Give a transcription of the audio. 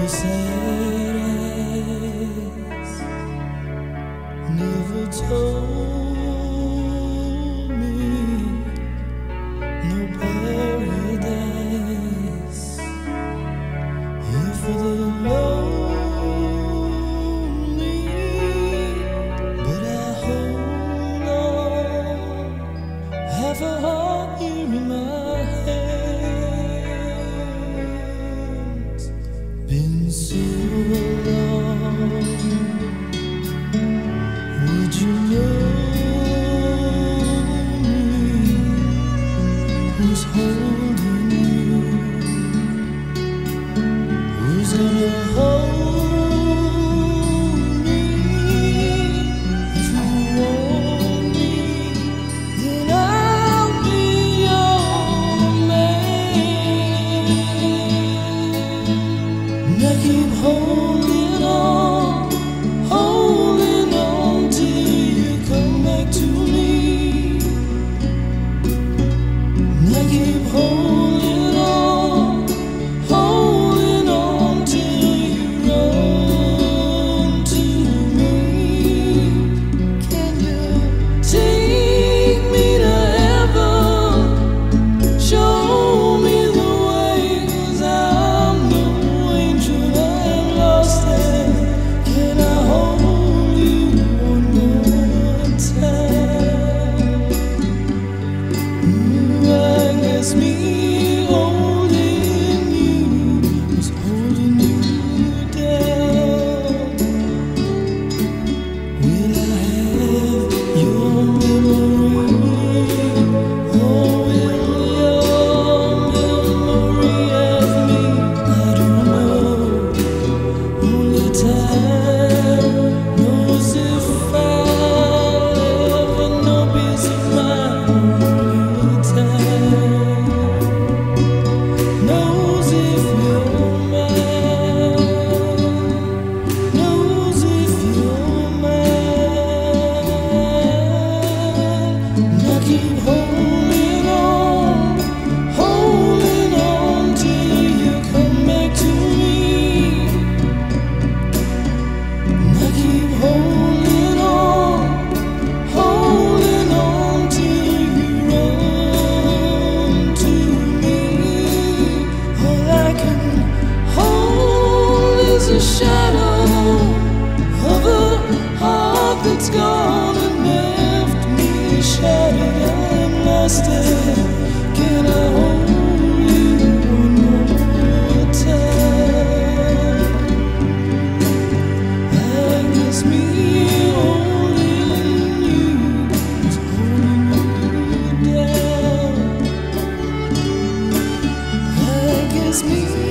sad eyes never told me no paradise here for the lonely, but I hold on, have a heart here in my hands. Been so long, would you know me? Who's holding you? Who's gonna hold me? If you want me, then I'll be your man. And I keep holding on till you come back to me. And I keep holding on till you run to me. Can you take me to heaven? Show me the way, 'cause I'm no angel, I'm lost there. Can I hold you one more time? I guess me holding you was holding you down. Will I have your memory? Or will your memory have me? I don't know. Only time knows if I'll ever know peace of mind. Only time knows if you're mine. Knows if you're mine. And I keep holding on till you come back to me. And I keep holding on till you run to me. All I can hold is a shadow of a heart that's gone and left me shattered. I'm lost there. Can I hold you one more time? I guess me holding you is holding you down. I guess me